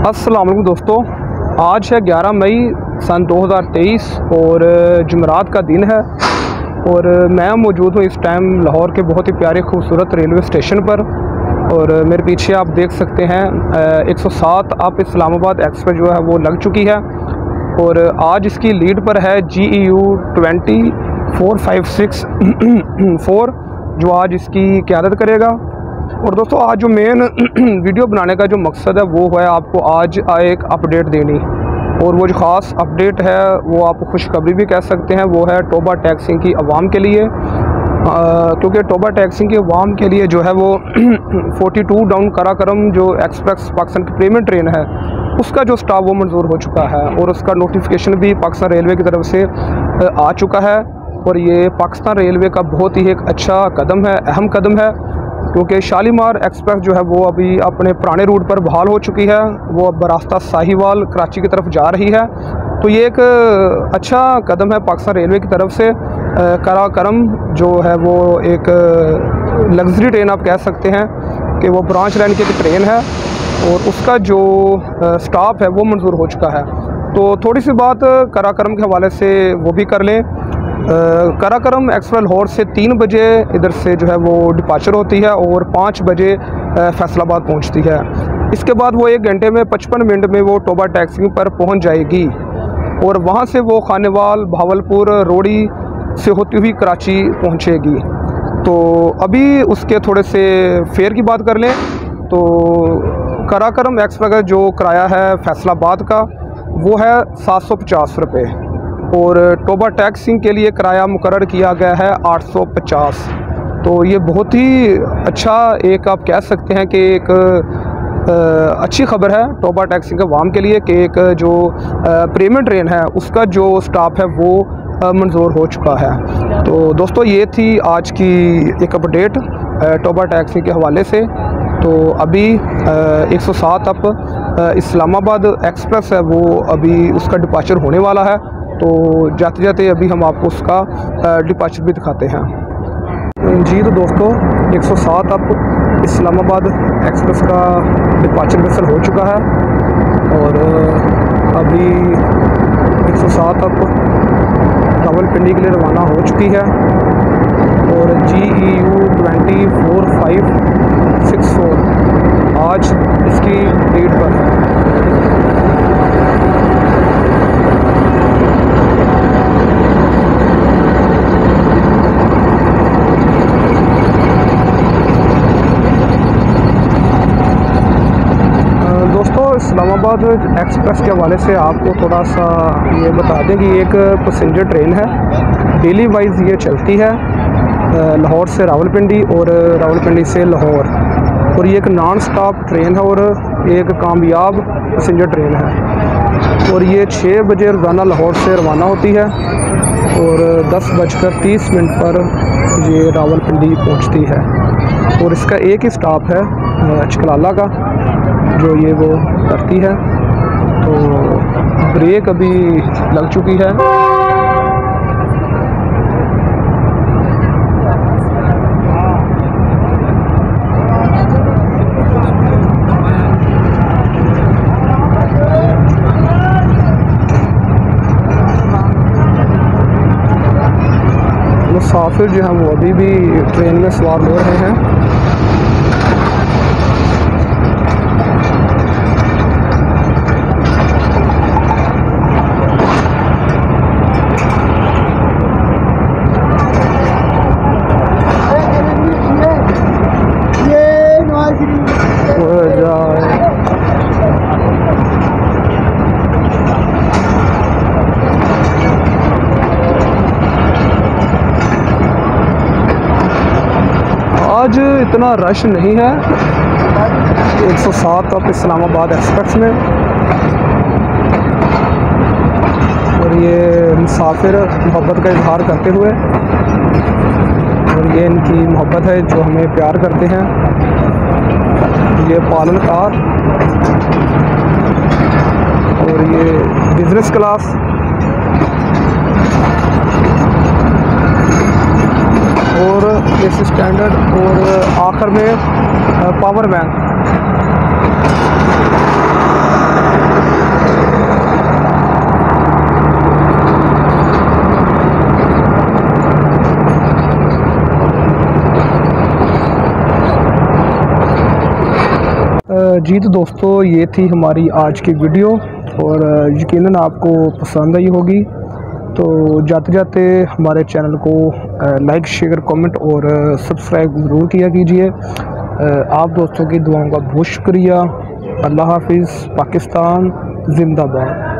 अस्सलाम वालेकुम दोस्तों, आज है 11 मई सन 2023 और जुमेरात का दिन है और मैं मौजूद हूँ इस टाइम लाहौर के बहुत ही प्यारे खूबसूरत रेलवे स्टेशन पर। और मेरे पीछे आप देख सकते हैं 107 अप इस्लामाबाद एक्सप्रेस जो है वो लग चुकी है और आज इसकी लीड पर है GEU 24564 जो आज इसकी क़यादत करेगा। और दोस्तों आज जो मेन वीडियो बनाने का जो मकसद है वो है आपको आज एक अपडेट देनी, और वो जो ख़ास अपडेट है वो आप खुशखबरी भी कह सकते हैं, वो है टोबा टैक्सिंग की आवाम के लिए। क्योंकि टोबा टैक्सिंग की आवाम के लिए जो है वो 42 डाउन कराकरम जो एक्सप्रेस पाकिस्तान की प्रीमियम ट्रेन है उसका जो स्टाफ वो मंजूर हो चुका है और उसका नोटिफिकेशन भी पाकिस्तान रेलवे की तरफ से आ चुका है। और ये पाकिस्तान रेलवे का बहुत ही एक अच्छा कदम है, अहम कदम है, क्योंकि शालीमार एक्सप्रेस जो है वो अभी अपने पुराने रूट पर बहाल हो चुकी है, वो अब रास्ता साहिवाल कराची की तरफ जा रही है। तो ये एक अच्छा कदम है पाकिस्तान रेलवे की तरफ से। कराकरम जो है वो एक लग्जरी ट्रेन आप कह सकते हैं कि वो ब्रांच लाइन की एक ट्रेन है और उसका जो स्टाफ है वो मंजूर हो चुका है। तो थोड़ी सी बात कराकरम के हवाले से वो भी कर लें। कराकरम एक्सप्रेस लाहौर से 3 बजे इधर से जो है वो डिपार्चर होती है और 5 बजे फैसलाबाद पहुंचती है। इसके बाद वो 1 घंटे में 55 मिनट में वो टोबा टैक्सिंग पर पहुंच जाएगी और वहां से वो खानेवाल, भावलपुर, रोड़ी से होती हुई कराची पहुंचेगी। तो अभी उसके थोड़े से फेयर की बात कर लें तो कराकरम एक्सप्रेस का जो किराया है फैसलाबाद का वो है 750 रुपये और टोबा टैक्सिंग के लिए किराया मुकर्रर किया गया है 850। तो ये बहुत ही अच्छा एक आप कह सकते हैं कि एक अच्छी खबर है टोबा टैक्सिंग के वाम के लिए कि एक जो प्रीमियम ट्रेन है उसका जो स्टाफ है वो मंजूर हो चुका है। तो दोस्तों ये थी आज की एक अपडेट टोबा टैक्सिंग के हवाले से। तो अभी 107 अप इस्लामाबाद एक्सप्रेस है वो अभी उसका डिपार्चर होने वाला है। तो जाते जाते अभी हम आपको उसका डिपार्चर भी दिखाते हैं। जी तो दोस्तों 107 अप इस्लामाबाद एक्सप्रेस का डिपार्चर वेसल हो चुका है और अभी 107 अप रावलपिंडी के लिए रवाना हो चुकी है और GEU 24564 आज इसकी लीड पर है। इस्लामाबाद एक्सप्रेस के हवाले से आपको थोड़ा सा ये बता दें कि एक पैसेंजर ट्रेन है, डेली वाइज ये चलती है लाहौर से रावलपिंडी और रावलपिंडी से लाहौर, और ये एक नॉन स्टॉप ट्रेन है और एक कामयाब पैसेंजर ट्रेन है। और ये 6 बजे रोज़ाना लाहौर से रवाना होती है और 10:30 पर ये रावलपिंडी पहुंचती है। और इसका एक ही स्टॉप है चकलाला का जो ये वो करती है। तो ब्रेक अभी लग चुकी है। मुसाफिर जो है वो अभी भी ट्रेन में सवार हो रहे हैं। आज इतना रश नहीं है 107 अप इस्लामाबाद एक्सप्रेस में, और ये मुसाफिर मोहब्बत का इजहार करते हुए, और ये इनकी मोहब्बत है जो हमें प्यार करते हैं। ये पालनकार और ये बिज़नेस क्लास और एसी स्टैंडर्ड और आखिर में पावर बैंक। जी तो दोस्तों ये थी हमारी आज की वीडियो और यकीनन आपको पसंद आई होगी। तो जाते जाते हमारे चैनल को लाइक शेयर कमेंट और सब्सक्राइब ज़रूर किया कीजिए। आप दोस्तों की दुआओं का बहुत शुक्रिया। अल्लाह हाफिज़। पाकिस्तान जिंदाबाद।